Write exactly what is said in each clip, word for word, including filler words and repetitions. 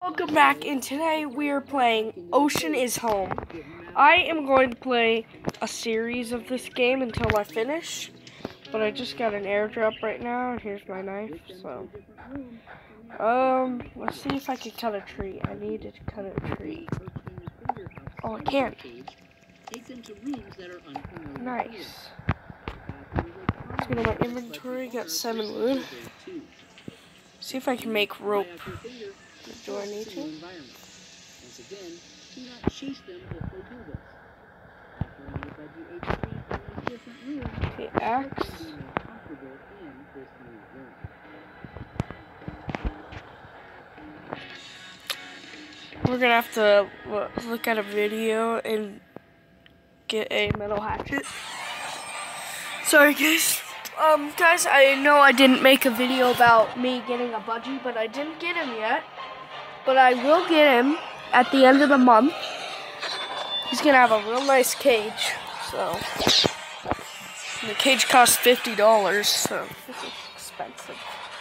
Welcome back, and today we are playing Ocean is Home. I am going to play a series of this game until I finish, but I just got an airdrop right now, and here's my knife, so... Um, let's see if I can cut a tree. I need to cut a tree. Oh, I can't. Nice. Let's go to my inventory, got seven wood. See if I can make rope. Do I need to? Okay, axe. We're gonna have to look at a video and get a metal hatchet. Sorry guys. Um, guys, I know I didn't make a video about me getting a budgie, but I didn't get him yet. But I will get him at the end of the month. He's gonna have a real nice cage, so. And the cage costs fifty dollars, so this is expensive.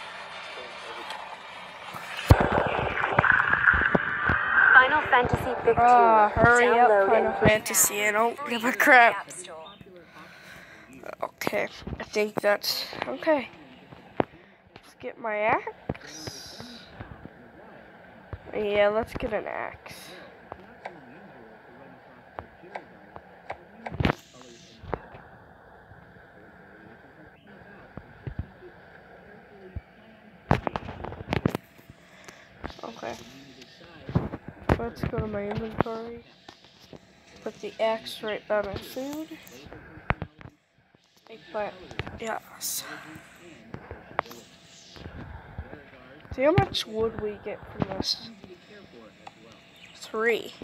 Final Fantasy fifteen. Ah, hurry Download up, Final Fantasy, I don't give a crap. Okay, I think that's okay. Let's get my axe. Yeah, let's get an axe. Okay. Let's go to my inventory. Put the axe right by my food. But yes. See how much wood we get from this? Three.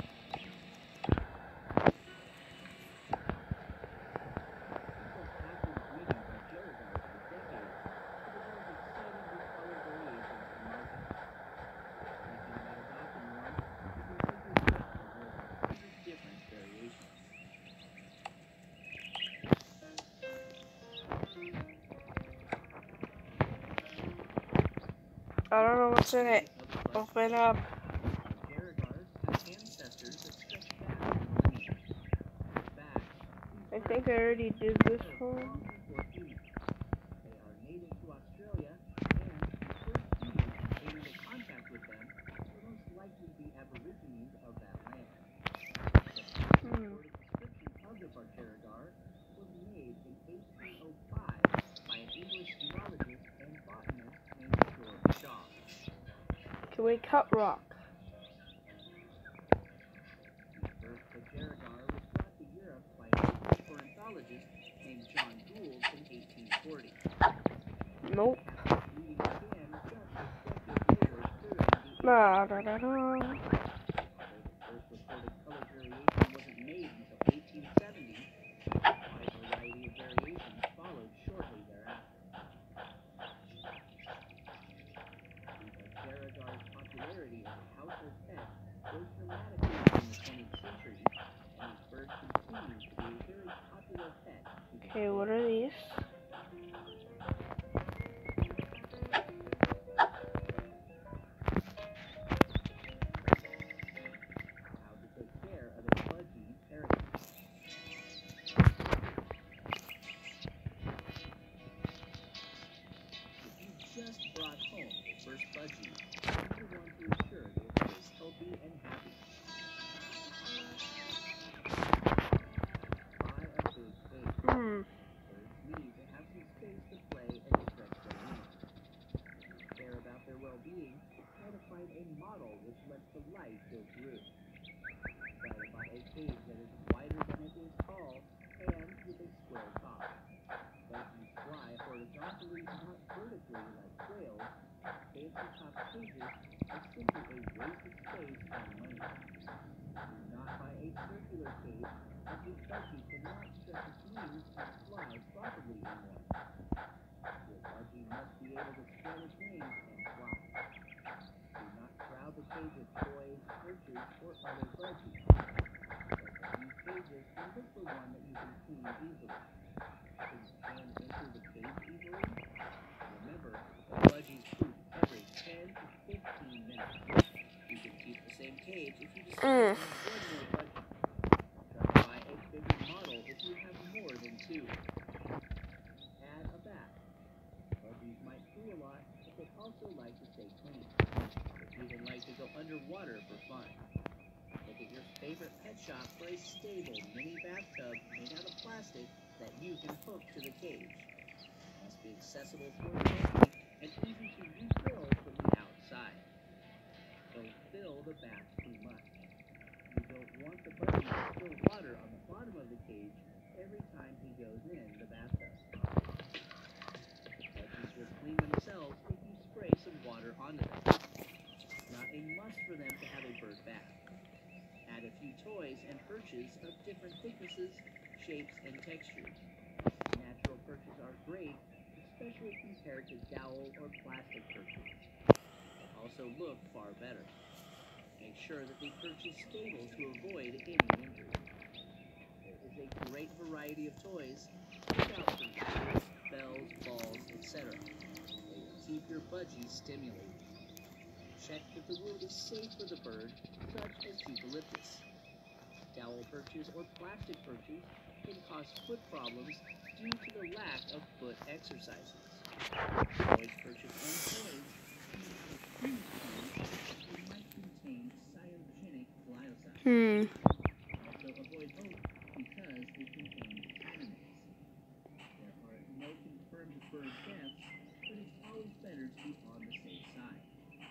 I don't know what's in it. Open up. I think I already did this one. Hmm. Can we cut rock? Nope. Nah, nah, nah, nah. Okay, what are these? Just brought home your first budgie, you want to ensure that it is healthy and happy. Buy a big cage. Hmm. Birds need to have some space to play and stretch their wings. To care about their well-being, try to find a model which lets the light go through. Try to buy a cage that is wider than it is tall and with a square top. Budgies fly horizontally, not vertically like quails. Fancy top cages are simply a waste of space and money. Do not buy a circular cage, as your budgie cannot stretch its wings and fly properly in one. Your budgie must be able to spread its wings and fly. Do not crowd the cage with toys, perches, or other budgies. But these cages, and look for one that you can clean easily. Can you stand into the cage easily? Remember, the budgies poop every ten to fifteen minutes. You can cage if you just Mm. one more budget. Try to buy a bigger model if you have more than two. Add a bath. Budgies might poo a lot, but they also like to stay clean. They even like to go underwater for fun. Look at your favorite pet shop for a stable mini bathtub made out of plastic that you can hook to the cage. It must be accessible for the family and easy to refill from the outside. Don't fill the bath too much. You don't want the budgie to spill water on the bottom of the cage every time he goes in the bathtub. Budgies will clean themselves if you spray some water onto them. It's not a must for them to have a bird bath. Add a few toys and perches of different thicknesses, shapes, and textures. Natural perches are great, especially compared to dowel or plastic perches. They also look far better. Make sure that the perch is stable to avoid any injury. There is a great variety of toys. Look out for tools, bells, balls, et cetera. They will keep your budgie stimulated. Check that the wood is safe for the bird, such as eucalyptus. Dowel perches or plastic perches can cause foot problems due to the lack of foot exercises. Avoid perches and toys they might contain cyanogenic glycosides. Hmm. Also avoid oak because it contains cannabis. There are no confirmed bird deaths, but it's always better to be on the safe side.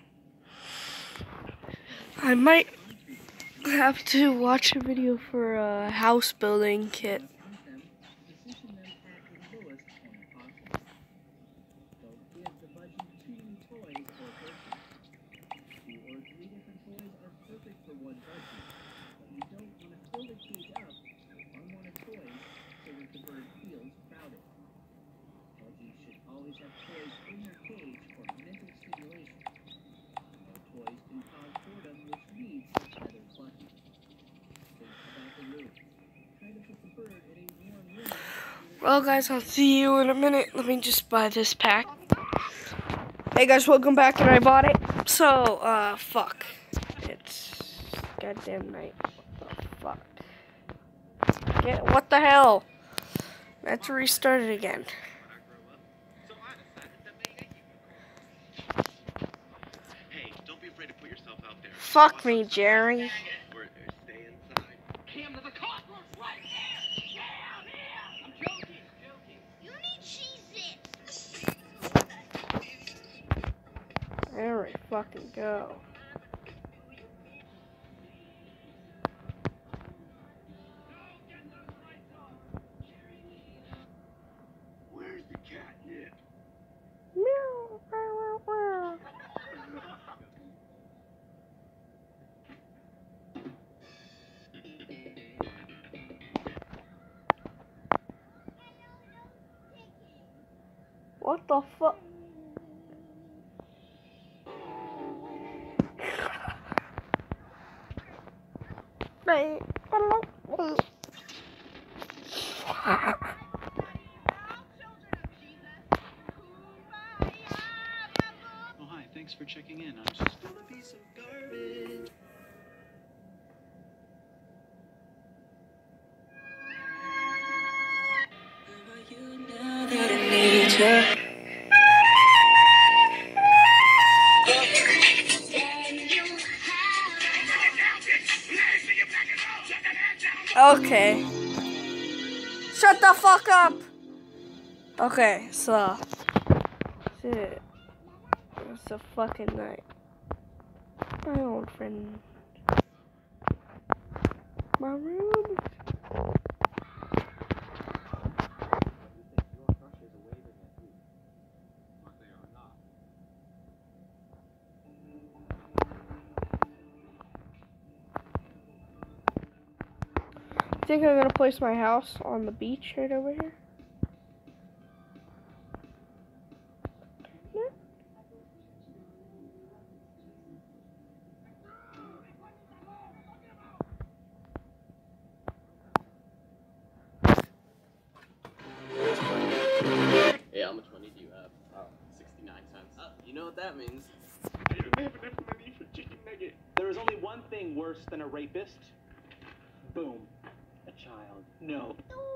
I might have to watch a video for a house building kit. Position them at the lowest point possible. Don't give the budgie too many toys or perches. Two or three different toys are perfect for one budgie, but you don't want to fill the cage up with unwanted toys so that the bird feels crowded. Budgies should always have toys in their cage for mental stimulation. No toys can cause boredom, which leads to feather plucking. Think about the room. Try to put the bird in a warm room. Well, guys, I'll see you in a minute. Let me just buy this pack. Hey, guys, welcome back, and I bought it. So, uh, fuck. It's goddamn night. What the fuck? Get, what the hell? I have to restart it again. Hey, don't be afraid to put yourself out there. Fuck me, Jerry. Or, or stay inside. Came to the courtroom right here! Down here! I'm joking, joking. You need Cheez-Its! There we fucking go. Where's the catnip? Meow, meow, meow. What the fuck? Oh, hi, thanks for checking in. I'm just gonna be some garbage. Okay. Shut the fuck up! Okay, so. Shit. It's a fucking night. My old friend. My room. I think I'm gonna place my house on the beach right over here. Yeah. Hey, how much money do you have? Oh, sixty-nine cents. Uh, you know what that means? I don't have enough money for chicken nugget. There there is only one thing worse than a rapist. Boom. A child. No.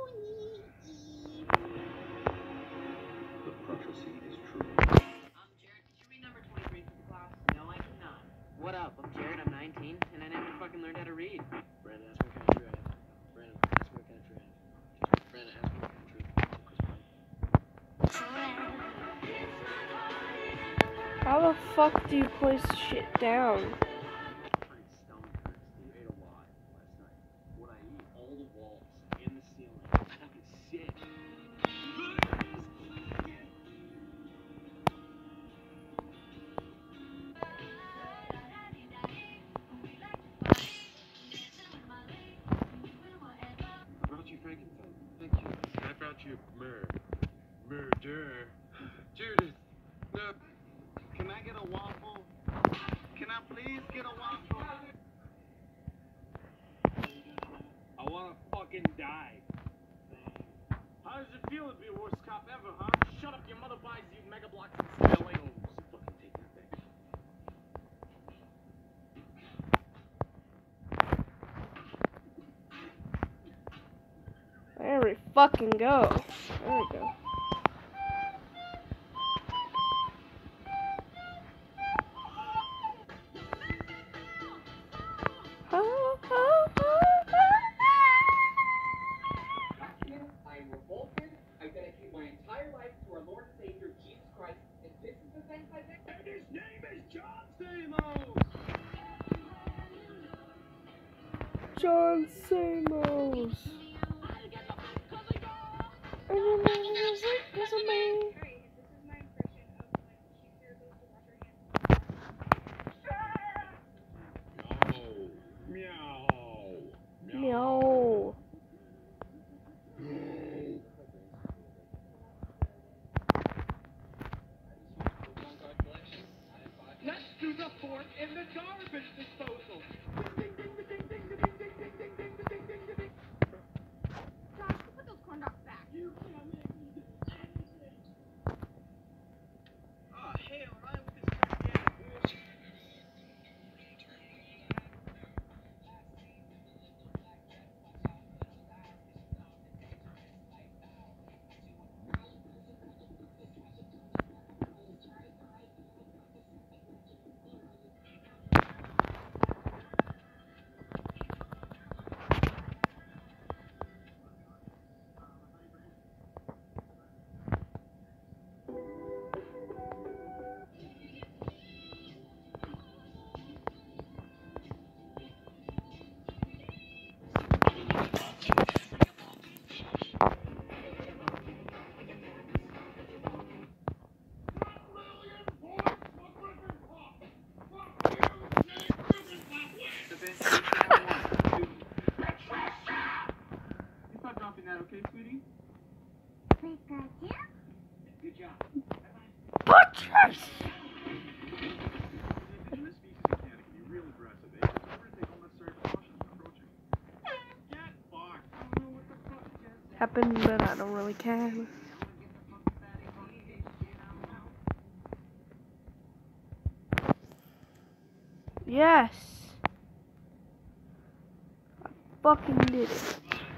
The prophecy is true. Um, Jared, could you read number twenty-three for the class? No, I cannot. What up? I'm Jared, I'm nineteen, and I never fucking learned how to read. Brandon, ask me what kind of tree I have. Brandon, ask me what kind of tree I have. Brandon, ask me what kind of tree. How the fuck do you place shit down? Pretty stomach hurts. You ate a lot last night. What I eat, all the walls and the ceiling. Fucking sick. I brought you Frankenstein. Thank you. I brought you murder. Murder. Judith. No. Can I get a waffle? Can I please get a waffle? I wanna fucking die. How does it feel to be the worst cop ever, huh? Shut up, your mother buys you Mega Bloks and spelling. Fucking take that back. There we fucking go. There we go. I am revolted. I dedicate my entire life to our Lord and Savior, Jesus Christ, and this is the sentence I make. And his name is John Stamos! John Stamos. And your name is is a man. Meow. Meow. Let's do the fork in the garbage disposal. Josh, put those corn dogs back. Oh, hell, right with this goddamn bullshit. Okay, sweetie? Good job. Butchers! Indigenous species in Canada can be real aggressive. They just overtake unnecessary precautions when approaching. Get fucked. I don't know what the fuck just Happened, but I don't really care. Yes! I fucking did it.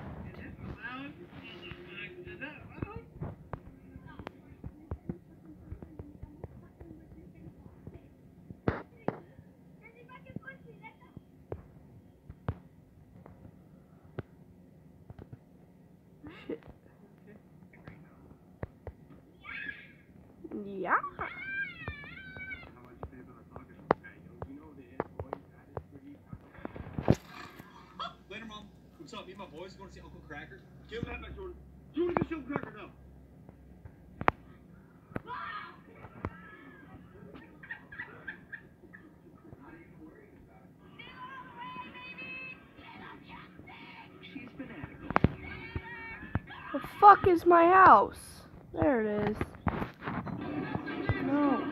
Shit. Yeah. Later, Mom. What's up? Me and my boys going to see Uncle Cracker? Give him that back, Jordan. Jordan, get Uncle Cracker now. She's fanatical. The fuck is my house? There it is. No.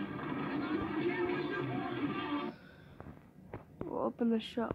We'll open the shop.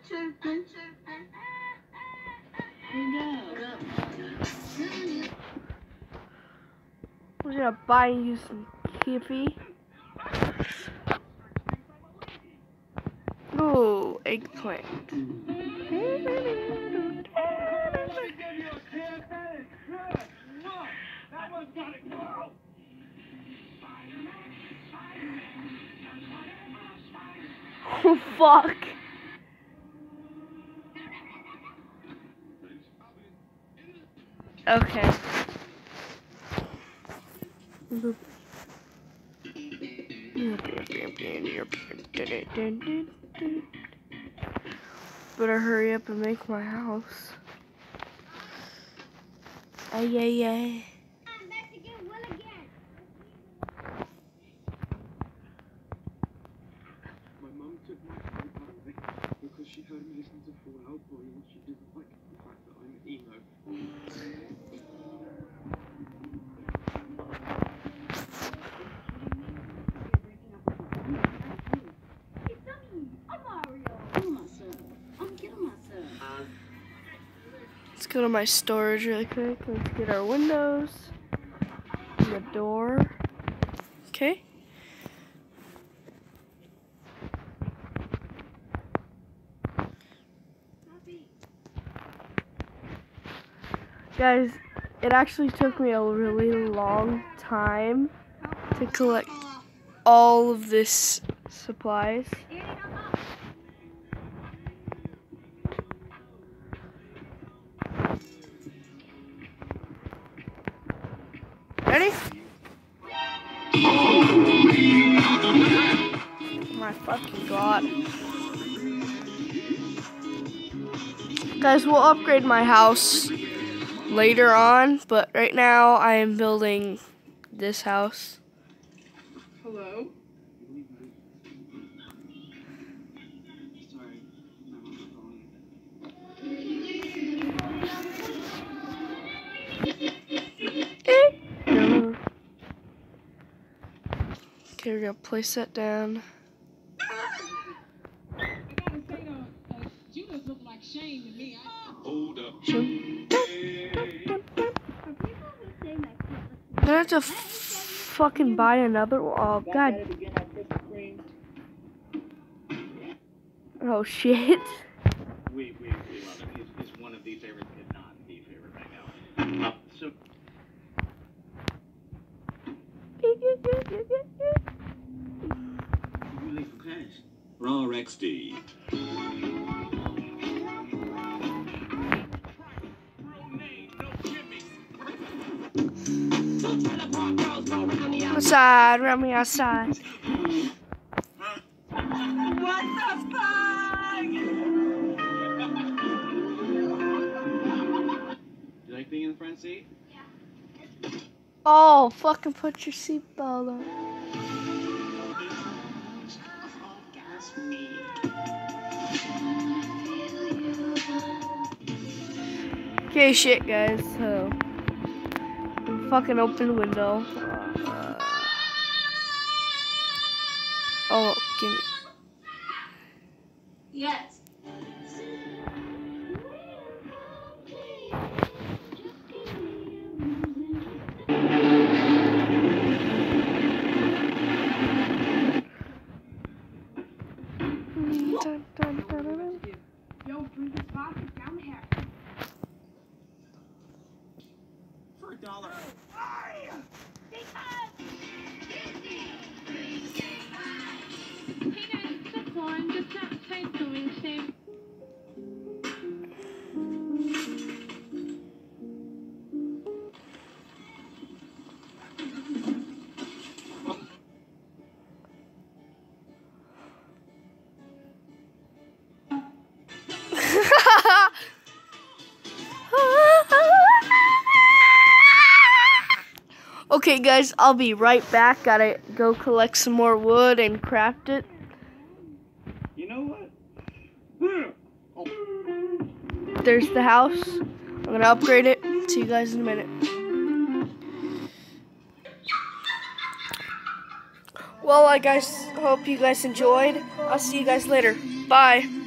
We're gonna buy you some Kippy. Oh, eggplant. Oh, fuck. Okay. Better hurry up and make my house. Ay, ay, ay. My mum took my phone away because she heard me listen to Fall Out Boy and she didn't like the fact that I'm emo. Let's go to my storage really quick. Let's get our windows and the door. Okay. Guys, it actually took me a really long time to collect all of this supplies. Ready? My fucking god. Guys, we'll upgrade my house later on, but right now I am building this house. Hello? Sorry, I'm on the phone. Okay, we're gonna place that down. Hold up. I have to f fucking buy another one. Oh, god. Oh, shit. We, we, we love it. It's, it's one of the favorites, if not the favorite right now. Uh, so, you late for class? Raw X D. Outside, run me outside. What the fuck? You like being in the front seat? Oh, fucking put your seatbelt on. Okay, shit, guys. So, fucking open window. Uh, oh, give me. Yes. Dun, dun, dun, dun, dun. Yo, bring this box down here. For a dollar. Okay, guys, I'll be right back. Gotta go collect some more wood and craft it. You know what? There's the house. I'm gonna upgrade it. See you guys in a minute. Well, I guys hope you guys enjoyed. I'll see you guys later. Bye.